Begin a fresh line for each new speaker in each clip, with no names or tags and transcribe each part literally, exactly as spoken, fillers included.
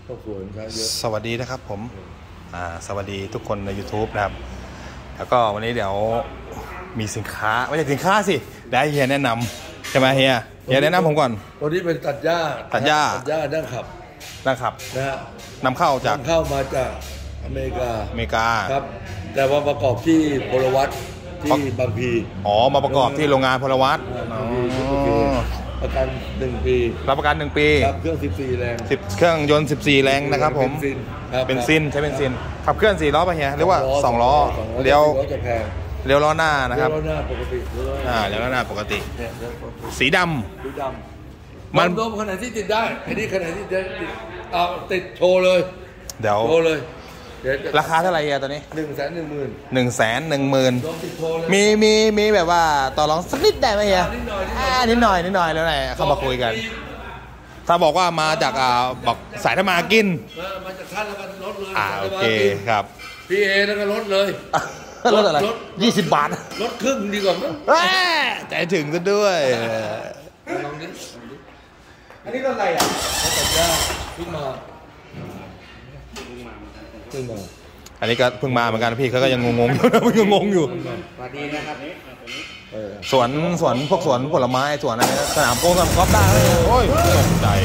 ก็สวยใช้เยอะ
สวัสดีนะครับผมอ่าสวัสดีทุกคนใน YouTube นะครับแล้วก็วันนี้เดี๋ยวมีสินค้าไม่ใช่สินค้าสิได้เฮียแนะนำใช่ไหมเฮียเฮียแนะนำผมก่อน
ตัวนี้เป็นตัดหญ้า
ตัดหญ้า
ตัดหญ้านั่งขับ
นั่งขับ
นะฮะ
นำเข้าจาก
นำเข้ามาจากอเมริกา
อเมริกา
ครับแต่ว่าประกอบที่พลวัตที่บางพี
อ๋อมาประกอบที่โรงงานพลวัต
ประกันหนึ่งปี
รับประกันหนึ่งปี
เครื่องสิบสี่แรง
สิบเครื่องยนต์สิบสี่แรงนะครับผมเป็นซินใช้เป็นซินขับเคลื่อนสี่ล้อป่ะเฮียหรือว่าสองล้อเลี้ยวเลี้ยวล้อหน้านะครับ
เลี้ยวล้อหน้าปกติ
อ่าเลี้ยวล้อหน้าปกติสีด
ำสีดำมันรวมขนาดที่ติดได้อันนี้ขนาดที่จะติดเอาติดโชว์เลย
เดี๋ยว
โชว์เลย
ราคาเท่าไหร่เฮียตอนนี้
หนึ่งแสนหนึ่งหมื่น
หนึ่งแสนหนึ่งหมื่นมีมีมีแบบว่าต่อรองสักนิดได้ไหมเฮียนิดหน่อยนิดหน่อยแล้วไหนเข้ามาคุยกันถ้าบอกว่ามาจากอ่าบอกสายธรรมากิน
มาจากท่านแล้วก็ลดเลย
อ่าโอเคครับ
พี่เอแล้วก็ลดเลย
ลดอะไรยี่สิบบาท
ลดครึ่งดีกว่ามั้ง
ใจถึงซะด้วย
ลองดิ
อันนี้รถอะไรอ่ะ
ตัดหญ้าขึ้นมาขึ้นมา
อันนี้ก็เพิ่งมาเหมือนกันพี่เขาก็ยังงงๆอยู่นะเพิ่งงงอยู่
สวัสดีนะครับ
สวนสวนพวกสวนผลไม้สวนอะไรสนามโป้งสนามกอล์ฟได้โอ้ยตกใจ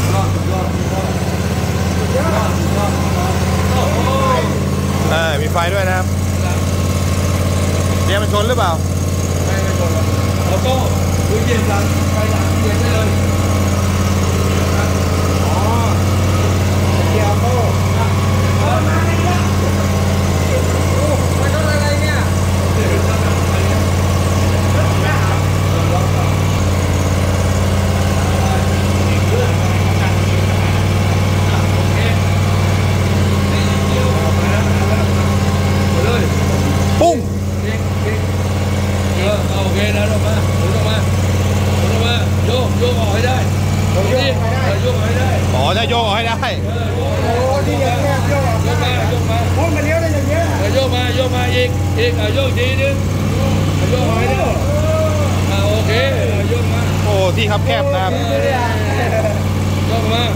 เออมีไฟด้วยนะครับเดี๋ยวมันชนหรือเปล่า
ไม่ไม่ชนออโต้ดูเย็นหลังไฟหลังเย็นได้เลย
อ๋อเกียร์โต้
ปุ้ง
เออโอเคนะลงมาลงมาลงมาโยกโยกออกให้ได้โยกโยกให้ได้
อ๋อจะโยกให้ได้
โอ้ที่อย่างเงี้ยโยก
โยกมาโยกมา
โอ้มันเลี้ยวได้อย่างเงี้ย
โยกมาโยกมาอีกอีกโยกทีนึงโยกให้ได้อ่าโอเคโยกมา
โอ้ที่คับแคบนะครับ
โยกมา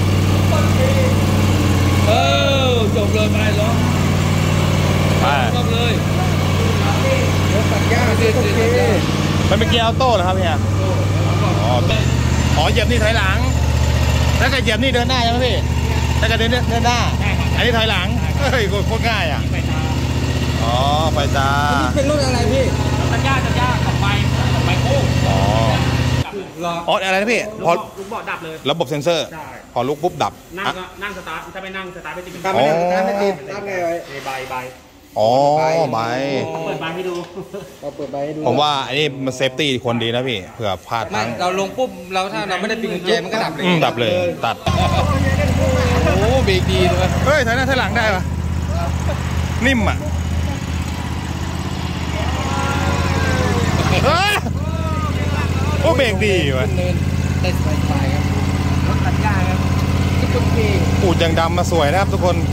เออจบเลยไปล้อ
ไป
จบเลย
ตัดหญ้าสิโอเค
มันเป็นเกียร์ออโต้เหรอครับพี่อ๋ออ๋อเหยียบนี่ถอยหลังแล้วก็เหยียบนี่เดินหน้าใช่ไหมพี่แล้วก็เดินเดินหน้าอันนี้ถอยหลังเฮ้ยโคตรง่ายอ่ะอ๋อไฟตา
เป็นรุ่นอะไรพี่
ตัดหญ้าตัดหญ้าขับไฟไฟโค้ง
อ๋ออ๋ออะไรนะพี่พอ
ลุกเบาะดับเลย
ระบบเซ็นเซอร์พอลุกปุ๊บดับ
นั่งก็นั่งสตาร์ทถ้าไม่นั่งสตาร์ทไม่ติด
ถ้าไม่นั่งสตาร์ทไม่ติดตั้งไงไว้
ใบใบ
อ๋อใบ
เปิดใบให้ดู
เราเปิดใบให้ดู
ผมว่าอันนี้มันเซฟตี้คนดีนะพี่เผื่อพลาด
ไม่เราลงปุ๊บเราถ้าเราไม่ได้ปิดกุญแจมันก็ดับเลย
ดับเลยตัด
โอ้เบรกดีเลย
เฮ้ยถอยหน้าถอยหลังได้ปะนิ่มอ่ะโอ้เบรกดีวะ
ได้สบายๆครับรถตัดหญ้าครับทุกที
อูดยังดำมาสวยนะครับทุกคน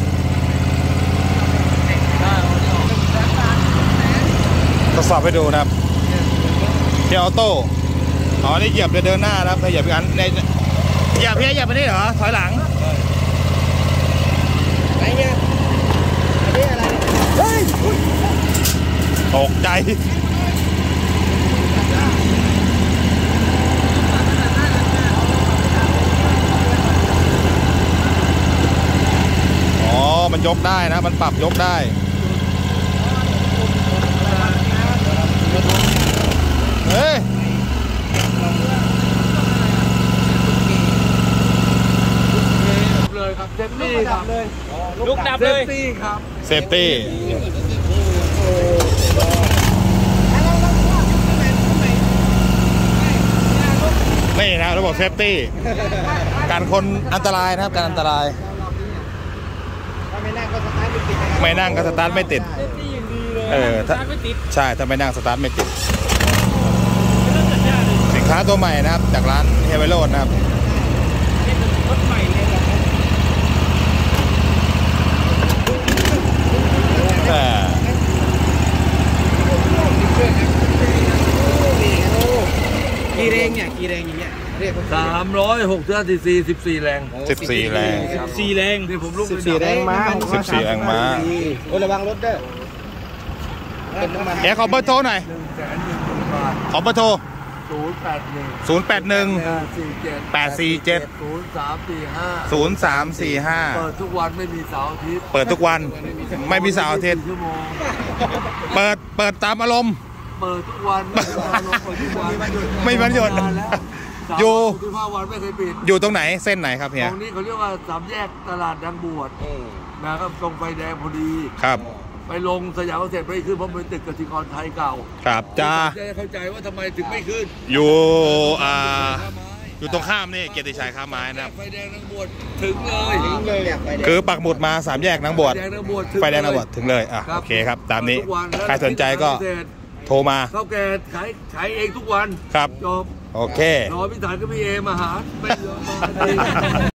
ทดสอบให้ดูนะครับเกียร์ออโต้อ๋อนี่เหยียบเดินหน้านะครับถ้าเหยียบอีกอันในเหยียบเพี้ยเหยียบไปนี่เหรอถอยหลัง
อะไรเนี่ยอันนี้อะไรเฮ้ย
ตกใจอ๋อมันยกได้นะมันปรับยกได้เฮ้ย
เลยครับเซฟตี้ครับ
ลุกดับเลย
เซฟตี้ครับ
เซฟตี้นี่นะระบบเซฟตี้การคนอันตรายนะครับการอันตราย
ไม่นั่งก็สตาร์ทไม่ติด
ไม่นั่งก็สตาร์ทไม่ติดเออถ้าใช่ถ้าไม่นั่งสตาร์ทไม่ติดสินค้าตัวใหม่นะครับจากร้านเฮเวโรดนะครับ
รถใหม่เลย
กี่แรงเนี่ยกี่แรงอย่างเงี้ยเรียกว่า
สาม
ามร้อยหกสิบสี่สี่สิบสี่แรง
สิบสี่แรง
สี่แรง
นี่ผมลุก
สิบสี่แรงม้า
สิบสี่แรงม้า
โอ้ระวังรถเด้อเป็นน้ำมัน
เอ๋ขอเบอร์โทรหน่อย
หนึ่งแสนหนึ่งหมื่นบาท
ขอเบอร์โทร
ศูนย์แปดหนึ่ง
ศูนย์แปดหนึ่ง
แปดสี่เจ็ด
แปดสี่เจ็ด
ศูนย์สามสี่ห้า
ศูนย์สามสี่ห้า
เปิดทุกวันไม่มีเสาร์อาทิตย์
เปิดทุกวันไม่มีเสาร์อาทิตย์
ชั่วโมง
เปิดเปิดตามอารมณ์
เปิดทุกวันไม่มีวันเปิดทุกวัน
ไม่มีวันหยุด
นานแล้ว
อยู่
ที่ห้าวันไม่เคยปิด
อยู่ตรงไหนเส้นไหนครับ
ต
เฮีย
รงนี้เขาเรียกว่าสามแยกตลาดดังบวชนะครับตรงไฟแดงพอดี
ครับ
ไปลงสยามเกษตรไม่ขึ้นเพราะเป็นตึกกสิกรไทยเก่า
ครับจ้า
จะได้เข้าใจว่าทำไมถึงไม่ขึ้น
อยู่อ่า
ท่าไม้
อยู่ตรงข้ามนี่เกียรติชัยค้าไม้นะครับ
ไฟแดงดังบวชถึงเลย
ทิ้งเลยเนี่ยไปแดง
คือปักหมุดมาสามแยกนางบวช
ไฟแดงดังบวชถึง
ไฟแดงนางบวชถึงเลยอ่ะ
รับ
โอเคครับตามนี้
ทุกวันแล้ว
ใครสนใจก็
เษตร
โทรมา
ข้าวแก่ขายขายเองทุกวัน
ครับ
จบ
โอเค
รอพิธานก็พี่เอมาหาไม่ยอมมา